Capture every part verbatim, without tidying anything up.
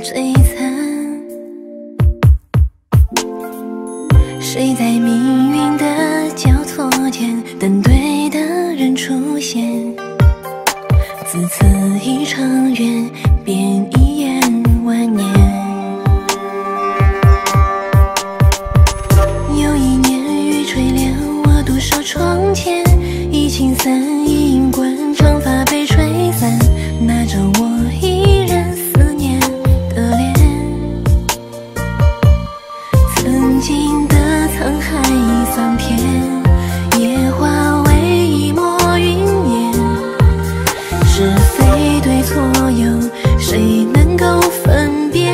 璀璨。谁在命运的交错间等对的人出现？自此一场缘，便一眼万年。有一年雨垂帘，我独守窗前，一青伞一影棍，长发被吹散，拿着我一人思念的脸。曾经的沧海桑田，也化为一抹云烟。是非对错有谁能够分辨？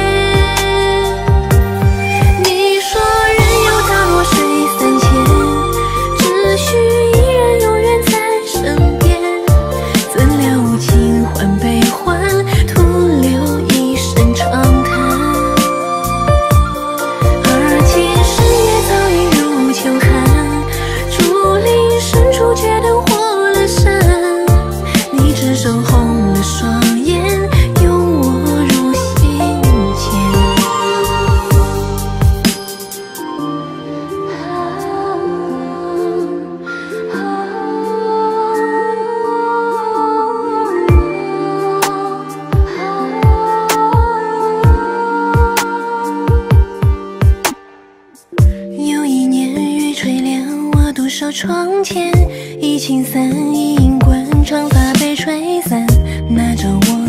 你说人有大落水三千，只需一人永远在身边。怎料无情换悲欢，徒留一身长叹。而今世也早已入秋寒，竹林深处却灯火阑珊。你只手红了双眼，拥我入心间。有一年雨垂帘，我独守窗前，一青伞一影棍，长发被吹散，拿着我